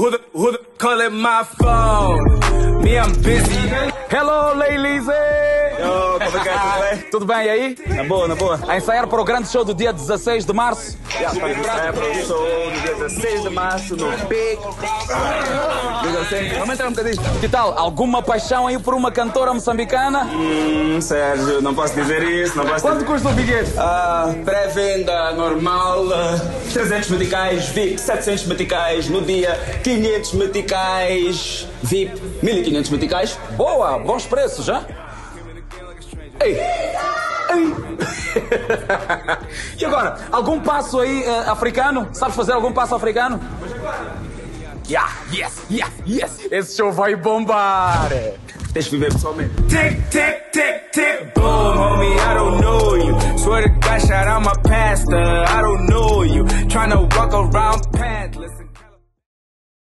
calling my phone. Me, I'm busy. Hello, ladies! Yo, como é que é? Tudo bem? Tudo bem aí? Na boa, na boa. A ensaiar para o grande show do dia 16 de março? Estamos a ensaiar para o show do dia 16 de março no Big. Diga assim, vamos entrar um bocadinho. Que tal? Alguma paixão aí por uma cantora moçambicana? Sérgio, não posso dizer isso, não posso Quanto dizer... custa o bilhete? Pré-venda normal, 300 meticais, VIP 700 meticais, no dia 500 meticais, VIP 1500 meticais. Boa, bons preços, já? Ei! Ei! E agora, algum passo aí africano? Sabes fazer algum passo africano? Yeah, yes! Esse show vai bombar! Tens de viver pessoalmente. Tick, tick, tick, tick, boom, homie, I don't know you. Swear to God, shout out my pastor, I don't know you. Tryna walk around pants.